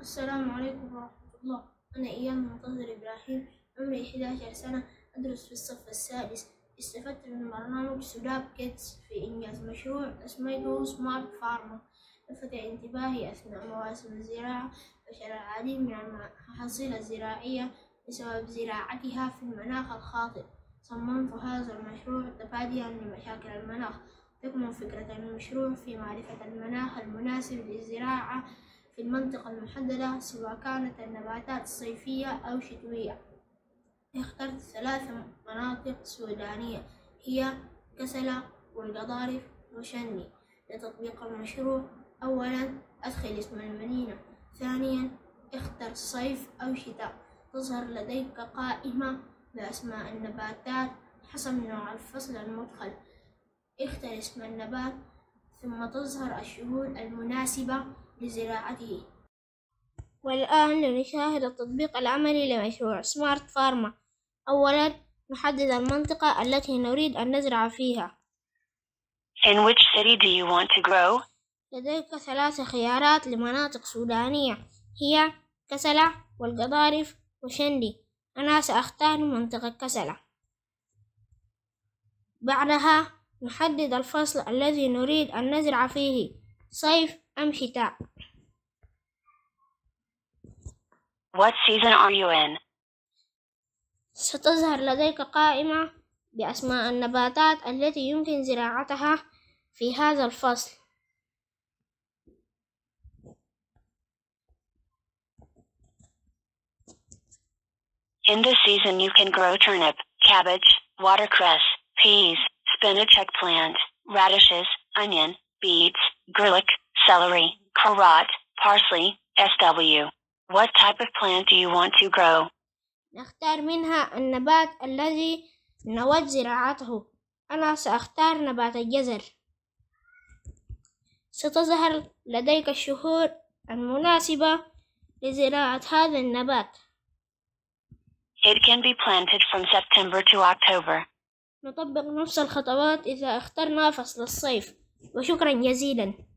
السلام عليكم ورحمة الله. أنا إياد منتظر إبراهيم، عمري 11 سنة، أدرس في الصف السادس. استفدت من برنامج سوداب كيدز في إنجاز مشروع اسمه سمارت فارما. لفت انتباهي أثناء مواسم الزراعة فشل العديد من المحاصيل الزراعية بسبب زراعتها في المناخ الخاطئ. صممت هذا المشروع تفاديا لمشاكل المناخ. تكمن فكرة المشروع في معرفة المناخ المناسب للزراعة في المنطقة المحددة، سواء كانت النباتات صيفية أو شتوية. اخترت 3 مناطق سودانية هي كسلة والقضارف وشني لتطبيق المشروع. أولا، أدخل اسم المدينة. ثانيا، اختر صيف أو شتاء. تظهر لديك قائمة بأسماء النباتات حسب نوع الفصل المدخل. اختر اسم النبات ثم تظهر الشهور المناسبة لزراعته. والآن لنشاهد التطبيق العملي لمشروع سمارت فارما. أولاً، نحدد المنطقة التي نريد أن نزرع فيها. In which city do you want to grow? لديك 3 خيارات لمناطق سودانية هي كسلة والقضارف وشندي. أنا سأختار منطقة كسلة. بعدها نحدد الفصل الذي نريد أن نزرع فيه، صيف أم شتاء. What season are you in? ستظهر لديك قائمة بأسماء النباتات التي يمكن زراعتها في هذا الفصل. In this season you can grow turnip, cabbage, watercress, peas, spinach, eggplant, radishes, onion, beets, garlic, celery, carrot, parsley, SW. What type of plant do you want to grow? نختار منها النبات الذي نود زراعته. أنا سأختار نبات الجزر. ستظهر لديك الشهور المناسبة لزراعة هذا النبات. It can be planted from September to October. نطبق نفس الخطوات إذا اخترنا فصل الصيف. وشكرا جزيلا.